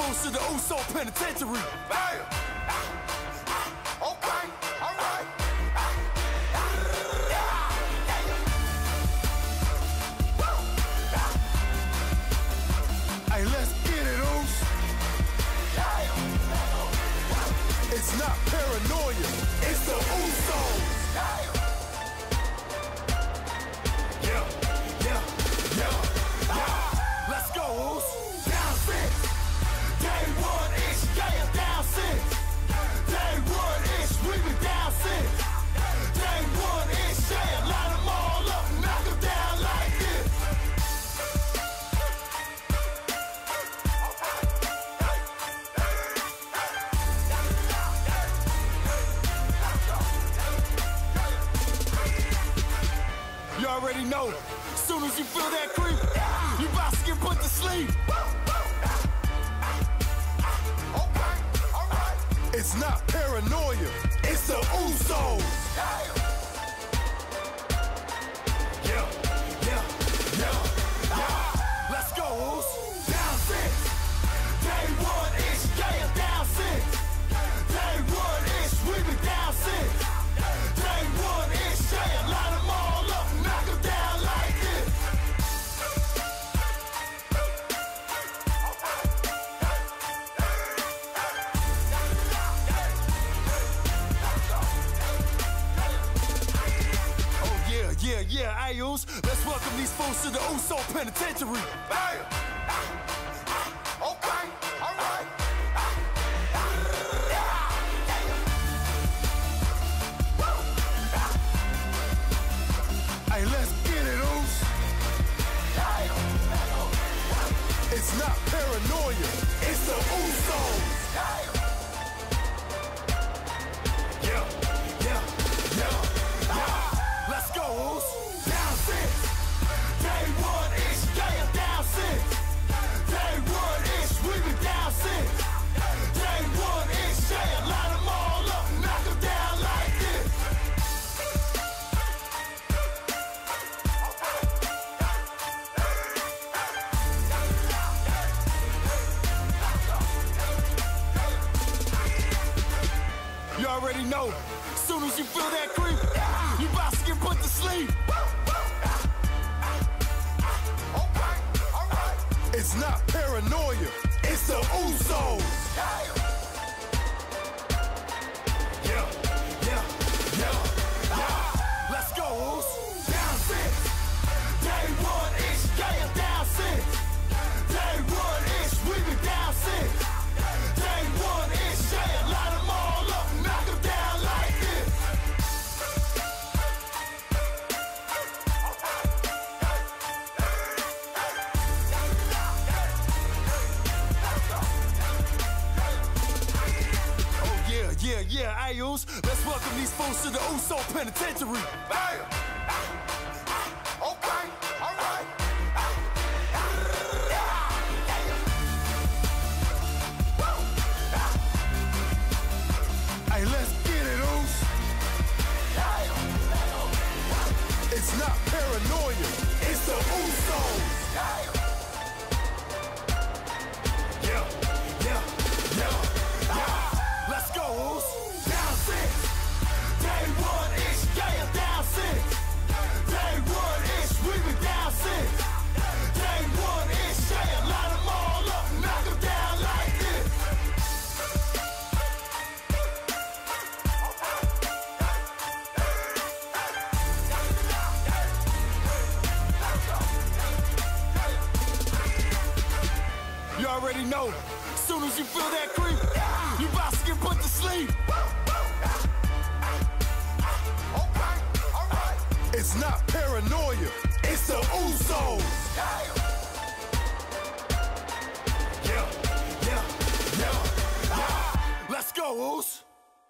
fools to the Uso Penitentiary. Bam! Okay, alright. Hey, let's get it, Oos. It's not paranoia, it's the Usos. Let's go, Oos. Down six. Day one ish, yeah, down six. Day one ish, we been down six. Day one ish, yeah, line them all up, knock them down like this. You already know. As soon as you feel that creep, you about to get put to sleep. Okay, alright. It's not paranoia, it's the Usos. Let's go, Oos. Down six. Day one ish, yeah, down six. Day one ish, we been down six. Day one ish, yeah, line them all up, knock them down like this. Oh yeah, Ayos. Let's welcome these fools to the Uso Penitentiary. Bam! Okay, alright. Hey, let's get it, Oos. It's not paranoia, it's the Usos. Let's go, Oos. Down six. Day one ish, yeah, down six. Day one ish, we been down six. Day one ish, yeah, line them all up, knock them down like this. You already know. As soon as you feel that creep, you about to get put to sleep. Okay, alright. It's not paranoia, it's the Usos. Let's go, Oos. Down six. Day one ish, yeah, down six. Day one ish, we been down six. Day one ish, yeah, line them all up, knock them down like this. Oh yeah, Ayos. Let's welcome these fools to the Uso Penitentiary. Bam! Okay, alright. Hey, let's get it, Oos. It's not paranoia, it's the Usos. Let's go, Oos. Down six. Day one ish, yeah, down six. Day one ish, we been down six. Day one ish, yeah, line them all up, knock them down like this. You already know. As soon as you feel that creep, you about to get put to sleep. Okay, alright. It's not paranoia, it's the Usos. Let's go, Oos.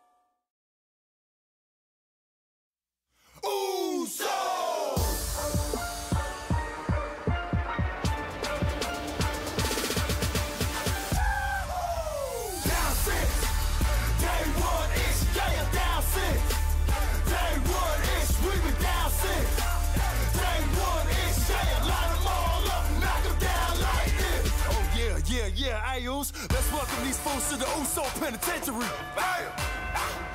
Down six. Day one ish, yeah, down six. Day one ish, we been down six. Day one ish, yeah, line them all up, knock them down like this. Yeah, Ayos. Let's to the Uso Penitentiary. Bam!